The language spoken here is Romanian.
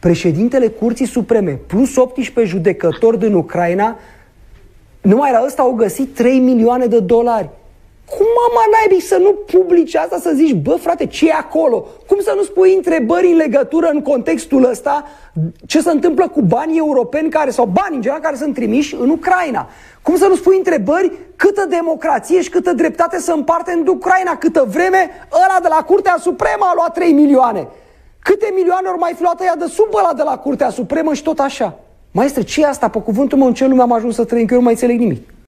președintele Curții Supreme plus 18 judecători din Ucraina, numai la ăsta au găsit 3 milioane de dolari. Cum mama naibii să nu publici asta, să zici, bă frate, ce e acolo? Cum să nu spui întrebări în legătură în contextul ăsta ce se întâmplă cu banii europeni sau banii în general care sunt trimiși în Ucraina? Cum să nu spui întrebări câtă democrație și câtă dreptate să împarte în Ucraina, câtă vreme ăla de la Curtea Supremă a luat 3 milioane? Câte milioane ori mai fi luat ea de sub ăla de la Curtea Supremă și tot așa? Maestre, ce e asta? Pe cuvântul meu, în ce lume am ajuns să trăim, că eu nu mai înțeleg nimic.